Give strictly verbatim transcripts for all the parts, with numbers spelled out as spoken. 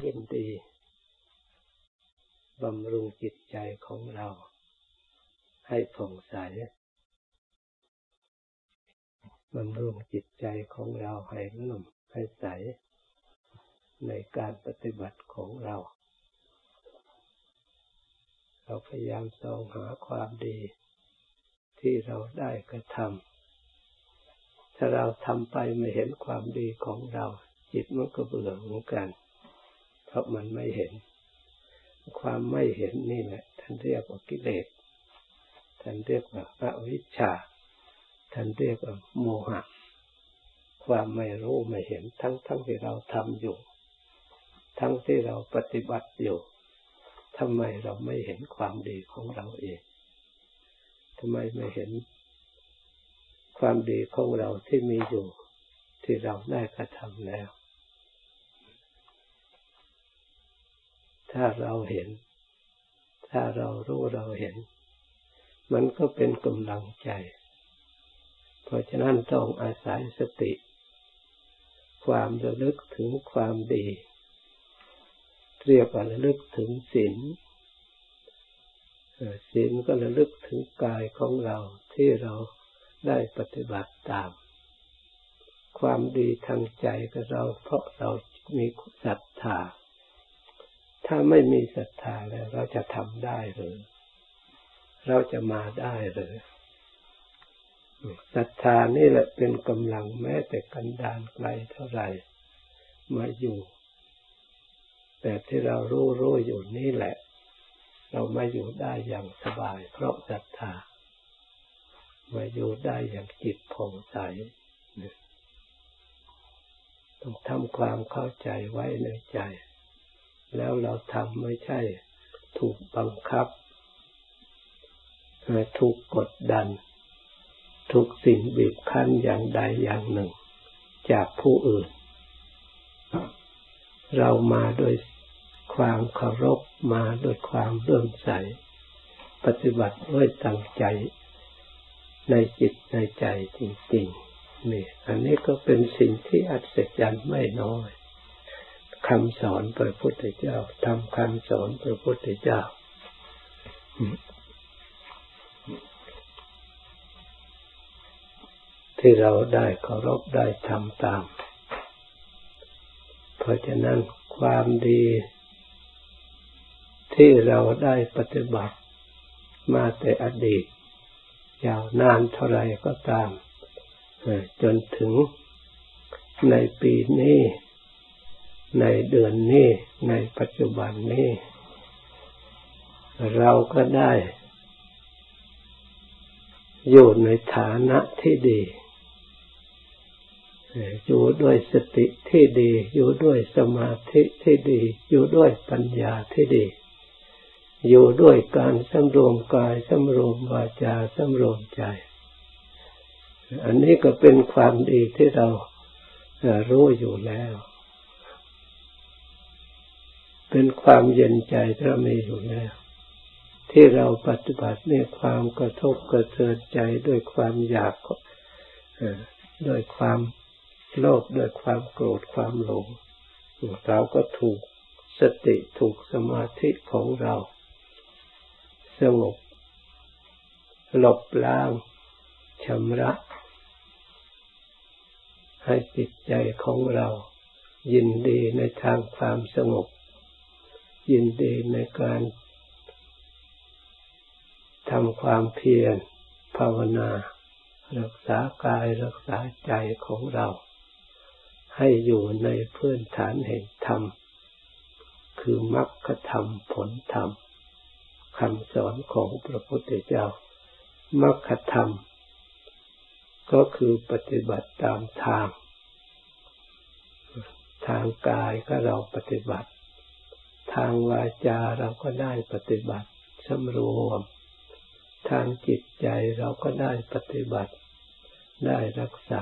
ยินดีบำรุงจิตใจของเราให้ผ่องใสบำรุงจิตใจของเราให้นุ่มให้ใสในการปฏิบัติของเราเราพยายามส่องหาความดีที่เราได้กระทำถ้าเราทำไปไม่เห็นความดีของเราจิตมันก็เบื่อเหมือนกันเพราะมันไม่เห็นความไม่เห็นนี่แหละท่านเรียกว่ากิเลสท่านเรียกว่าอวิชชาท่านเรียกว่าโมหะความไม่รู้ไม่เห็นทั้งทั้งที่เราทำอยู่ทั้งที่เราปฏิบัติอยู่ทำไมเราไม่เห็นความดีของเราเองทำไมไม่เห็นความดีของเราที่มีอยู่ที่เราได้กระทำแล้วถ้าเราเห็นถ้าเรารู้เราเห็นมันก็เป็นกำลังใจเพราะฉะนั้นต้องอาศัยสติความระลึกถึงความดีเรียกว่าระลึกถึงศีลศีลก็ระลึกถึงกายของเราที่เราได้ปฏิบัติตามความดีทางใจกับเราเพราะเรามีศรัทธาถ้าไม่มีศรัทธาแล้วเราจะทำได้หรือเราจะมาได้หรือศรัทธานี่แหละเป็นกำลังแม้แต่กันดารไกลเท่าไหร่มาอยู่แต่ที่เรารู้รู้อยู่นี่แหละเรามาอยู่ได้อย่างสบายเพราะศรัทธามาอยู่ได้อย่างจิตผ่องใสต้องทำความเข้าใจไว้ในใจแล้วเราทำไม่ใช่ถูกบังคับถูกกดดันถูกสิ่งบีบคั้นอย่างใดอย่างหนึ่งจากผู้อื่นเรามาโดยความเคารพมาโดยความเลื่อมใสปฏิบัติด้วยตั้งใจในจิตในใจจริงๆนี่อันนี้ก็เป็นสิ่งที่อัศจรรย์ไม่น้อยคำสอนพระพุทธเจ้าทำคำสอนพระพุทธเจ้าที่เราได้เคารพได้ทำตามเพราะฉะนั้นความดีที่เราได้ปฏิบัติมาแต่อดีตยาวนานเท่าไรก็ตามจนถึงในปีนี้ในเดือนนี้ในปัจจุบันนี้เราก็ได้อยู่ในฐานะที่ดีอยู่ด้วยสติที่ดีอยู่ด้วยสมาธิที่ดีอยู่ด้วยปัญญาที่ดีอยู่ด้วยการสำรวมกายสำรวมวาจาสำรวมใจอันนี้ก็เป็นความดีที่เรารู้อยู่แล้วเป็นความเย็นใจที่เรามีอยู่แล้วที่เราปฏิบัติในความกระทบกระเทือนใจด้วยความอยากด้วยความโลภด้วยความโกรธความหลงเราก็ถูกสติถูกสมาธิของเราสงบลบล้างชำระให้จิตใจของเรายินดีในทางความสงบยินดีในการทำความเพียรภาวนารักษากายรักษาใจของเราให้อยู่ในพื้นฐานแห่งธรรมคือมรรคธรรมผลธรรมคำสอนของพระพุทธเจ้ามรรคธรรมก็คือปฏิบัติตามทางทางกายก็เราปฏิบัติทางวาจาเราก็ได้ปฏิบัติสำรวมทางจิตใจเราก็ได้ปฏิบัติได้รักษา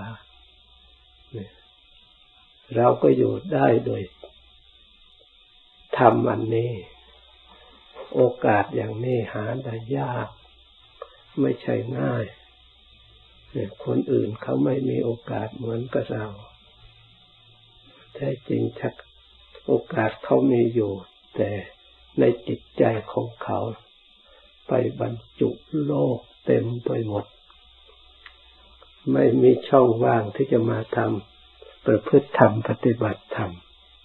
เราก็อยู่ได้โดยธรรมอันนี้โอกาสอย่างนี้หาได้ยากไม่ใช่ง่ายคนอื่นเขาไม่มีโอกาสเหมือนกับเราแท้จริงชักโอกาสเขามีอยู่แต่ในจิตใจของเขาไปบรรจุโลกเต็มไปหมดไม่มีช่องว่างที่จะมาทำประพฤติธรรมปฏิบัติธรรม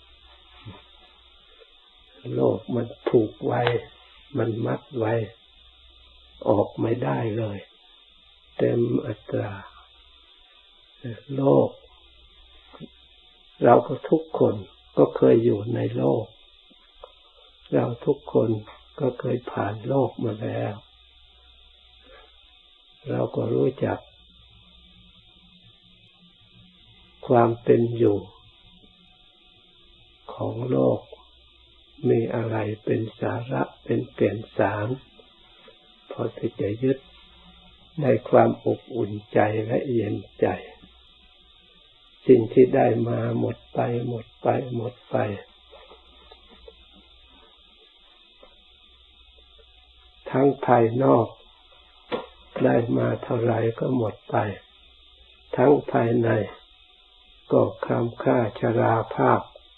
โลกมันผูกไว้มันมัดไว้ออกไม่ได้เลยเต็มอัตราโลกเราก็ทุกคนก็เคยอยู่ในโลกเราทุกคนก็เคยผ่านโลกมาแล้วเราก็รู้จักความเป็นอยู่ของโลกมีอะไรเป็นสาระเป็นแก่นสารพอที่จะยึดได้ความอบอุ่นใจและเย็นใจสิ่งที่ได้มาหมดไปหมดไปหมดไปทั้งภายนอกได้มาเท่าไรก็หมดไปทั้งภายในก็คล้ำค่าชราภาพ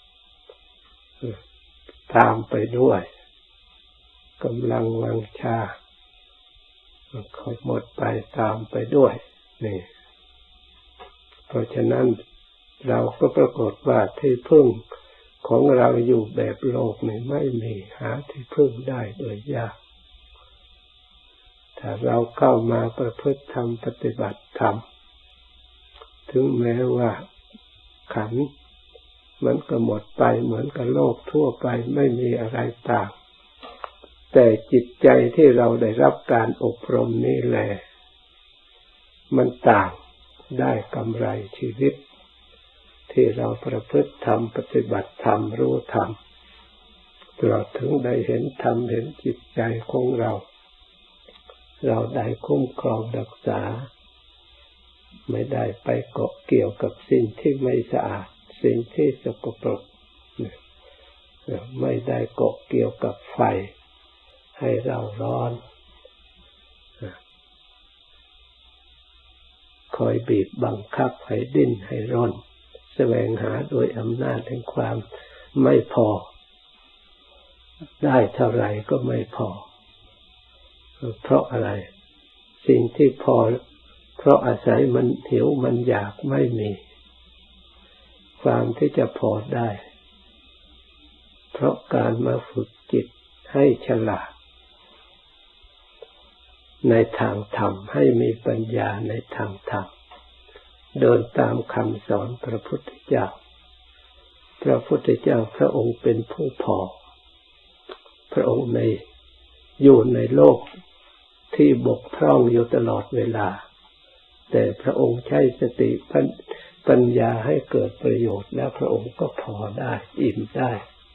ตามไปด้วยกำลังวังชาก็หมดไปตามไปด้วยนี่เพราะฉะนั้นเราก็ปรากฏว่าที่พึ่งของเราอยู่แบบโลกนี่ไม่มีหาที่พึ่งได้โดยยากถ้าเราเข้ามาประพฤติธรรมปฏิบัติธรรมถึงแม้ว่าขันธ์มันก็หมดไปเหมือนกับโลกทั่วไปไม่มีอะไรต่างแต่จิตใจที่เราได้รับการอบรมนี่แหละมันต่างได้กำไรชีวิตที่เราประพฤติธรรมปฏิบัติธรรมรู้ธรรมเราถึงได้เห็นธรรมเห็นจิตใจของเราเราได้คุ้มครองรักษาไม่ได้ไปเกาะเกี่ยวกับสิ่งที่ไม่สะอาดสิ่งที่สกปรกไม่ได้เกาะเกี่ยวกับไฟให้เราร้อนคอยบีบบังคับให้ดิ้นให้ร่อนแสวงหาโดยอำนาจแห่งความไม่พอได้เท่าไรก็ไม่พอเพราะอะไรสิ่งที่พอเพราะอาศัยมันหิวมันอยากไม่มีความที่จะพอได้เพราะการมาฝึกจิตให้ฉลาดในทางธรรมให้มีปัญญาในทางธรรมเดินตามคำสอนพระพุทธเจ้าพระพุทธเจ้าพระองค์เป็นผู้พอพระองค์ในอยู่ในโลกที่บกพร่องอยู่ตลอดเวลาแต่พระองค์ใช้สติปัญญาให้เกิดประโยชน์แล้วพระองค์ก็พอได้อิ่มได้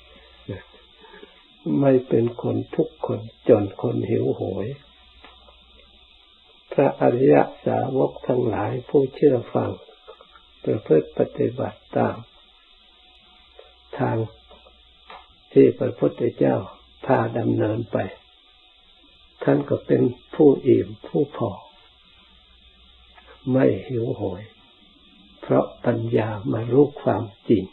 ไม่เป็นคนทุกข์คนจนคนหิวโหยพระอริยสาวกทั้งหลายผู้เชื่อฟังประพฤติปฏิบัติตามทางที่พระพุทธเจ้าพาดำเนินไปท่านก็เป็นผู้อิ่มผู้พอไม่หิวโหยเพราะปัญญามารู้ความจริง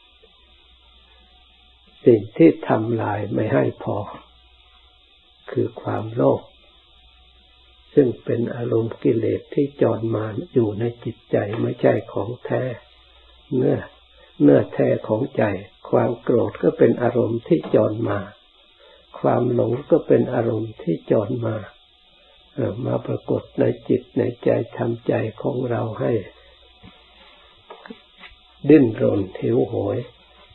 สิ่งที่ทำลายไม่ให้พอคือความโลภซึ่งเป็นอารมณ์กิเลสที่จรมาอยู่ในจิตใจไม่ใช่ของแท้เนื้อเนื้อแท้ของใจความโกรธก็เป็นอารมณ์ที่จรมาความหลงก็เป็นอารมณ์ที่จรมามาปรากฏในจิตในใจทำใจของเราให้ดิ้นรนหิวโหย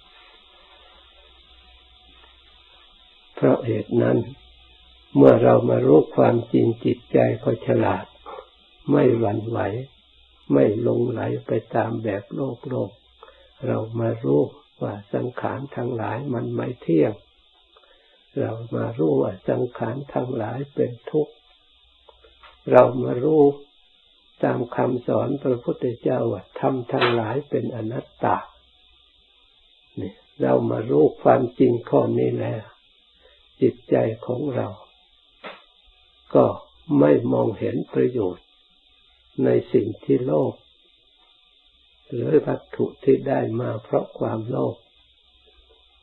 เพราะเหตุนั้นเมื่อเรามารู้ความจริงจิตใจก็ฉลาดไม่หวั่นไหวไม่หลงไหลไปตามแบบโลกโลกเรามารู้ว่าสังขารทั้งหลายมันไม่เที่ยงเรามารู้ว่าสังขารทั้งหลายเป็นทุกข์เรามารู้ตามคำสอนพระพุทธเจ้าว่าธรรมทั้งหลายเป็นอนัตตานี่เรามารู้ความจริงข้อนี้แล้วจิตใจของเราก็ไม่มองเห็นประโยชน์ในสิ่งที่โลภหรือวัตถุที่ได้มาเพราะความโลภ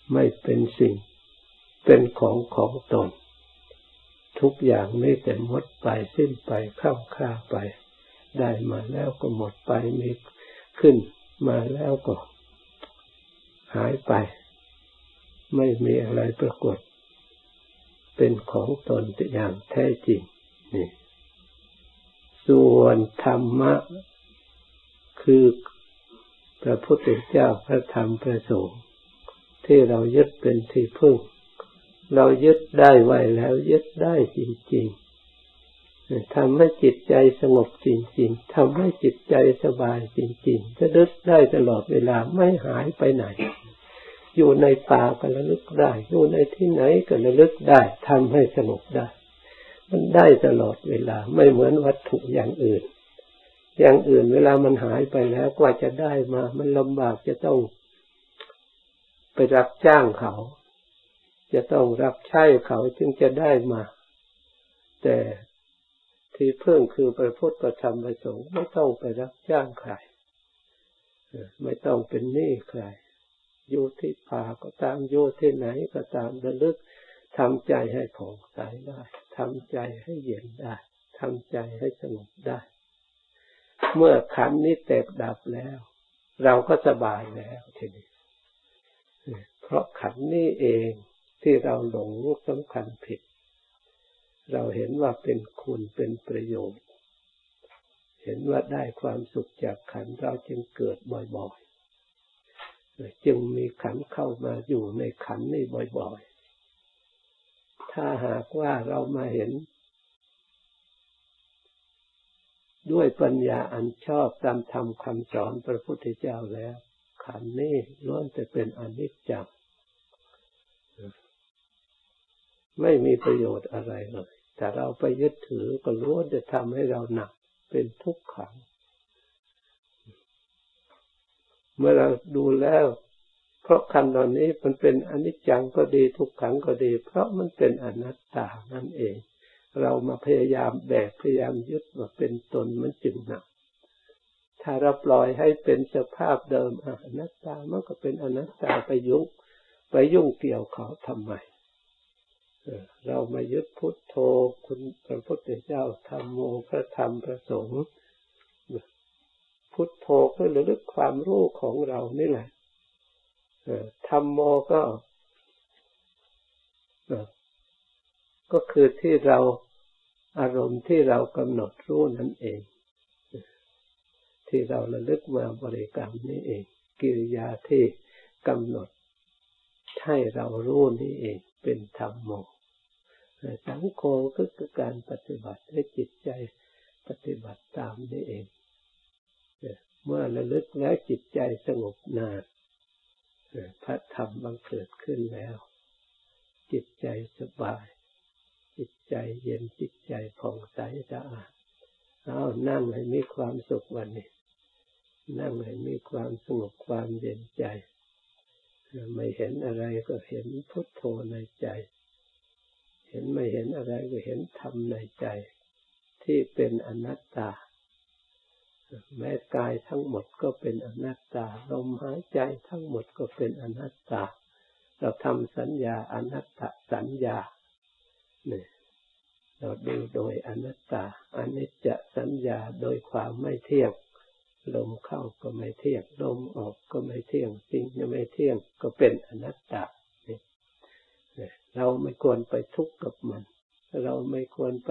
ไม่เป็นสิ่งเป็นของของตนทุกอย่างไม่แต่หมดไปสิ้นไปข้ามค่าไปได้มาแล้วก็หมดไปมีขึ้นมาแล้วก็หายไปไม่มีอะไรปรากฏเป็นของตนอย่างแท้จริงนี่ส่วนธรรมะคือพระพุทธเจ้าพระธรรมพระสงฆ์ที่เรายึดเป็นที่พึ่งเรายึดได้ไว้แล้วยึดได้จริงๆทำให้จิตใจสงบจริงๆทำให้จิตใจสบายจริงๆจะนึกได้ตลอดเวลาไม่หายไปไหนอยู่ในป่าก็ระลึกได้อยู่ในที่ไหนก็ระลึกได้ทำให้สงบได้มันได้ตลอดเวลาไม่เหมือนวัตถุอย่างอื่นอย่างอื่นเวลามันหายไปแล้วกว่าจะได้มามันลำบากจะต้องไปรับจ้างเขาจะต้องรับใช้เขาจึงจะได้มาแต่ที่พึ่งคือพระพุทธพระธรรมพระสงฆ์ไม่ต้องไปรับจ้างใครไม่ต้องเป็นหนี้ใครอยู่ที่ป่าก็ตามอยู่ที่ไหนก็ตามระลึกทำใจให้ผ่องใสได้ทำใจให้เย็นได้ทำใจให้สงบได้เมื่อขันธ์นี้แตกดับแล้วเราก็สบายแล้วทีนี้เพราะขันธ์นี้เองที่เราหลงสำคัญผิดเราเห็นว่าเป็นคุณเป็นประโยชน์เห็นว่าได้ความสุขจากขันธ์เราจึงเกิดบ่อยๆจึงมีขันธ์เข้ามาอยู่ในขันธ์นี้บ่อยๆถ้าหากว่าเรามาเห็นด้วยปัญญาอันชอบตามธรรมคำสอนพระพุทธเจ้าแล้วขันธ์นี้ล้วนแต่เป็นอนิจจังไม่มีประโยชน์อะไรเลยแต่เราไปยึดถือก็ล้วนจะทำให้เราหนักเป็นทุกขังเมื่อเราดูแล้วเพราะขันธ์เหล่านี้มันเป็นอนิจจังก็ดีทุกขังก็ดีเพราะมันเป็นอนัตตานั่นเองเรามาพยายามแบกพยายามยึดว่าเป็นตนมันจึงหนักถ้าเราปล่อยให้เป็นสภาพเดิมอนัตตามันก็เป็นอนัตตาไปยุ่งไปยุ่งเกี่ยวเขาทำไมเรามายึดพุทโธคุณพระพุทธเจ้าธัมโมพระธรรมพระสงฆ์พุทโธก็ระลึกความรู้ของเรานี่แหละธัมโมก็ก็คือที่เราอารมณ์ที่เรากำหนดรู้นั่นเองที่เราระลึกมาบริกรรมนี่เองกิริยาที่กำหนดให้เรารู้นี่เองเป็นธัมโมสังโฆก็คือการปฏิบัติให้จิตใจปฏิบัติตามนี่เองเมื่อระลึกแล้วจิตใจสงบนานพระธรรมบังเกิดขึ้นแล้วจิตใจสบายจิตใจเย็นจิตใจผ่องใสสะอาดเอานั่งให้มีความสุขวันนี้นั่งให้มีความสงบความเย็นใจไม่เห็นอะไรก็เห็นพุทโธในใจเห็นไม่เห็นอะไรก็เห็นธรรมในใจที่เป็นอนัตตาแม้กายทั้งหมดก็เป็นอนัตตาลมหายใจทั้งหมดก็เป็นอนัตตาเราทำสัญญาอนัตตสัญญาเนี่ยเราดูโดยอนัตตาอนิจจสัญญาโดยความไม่เที่ยงลมเข้าก็ไม่เที่ยงลมออกก็ไม่เที่ยงสิ่งที่ไม่เที่ยงก็เป็นอนัตตาเราไม่ควรไปทุกข์กับมันเราไม่ควรไป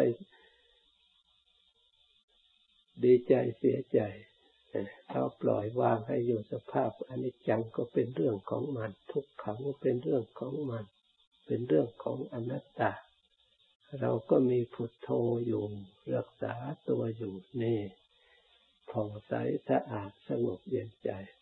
ดีใจเสียใจเราปล่อยวางให้อยู่สภาพอนิจจังก็เป็นเรื่องของมันทุกขังก็เป็นเรื่องของมันเป็นเรื่องของอนัตตาเราก็มีพุทโธอยู่รักษาตัวอยู่นี่ผ่องใสสะอาดสงบเย็นใจ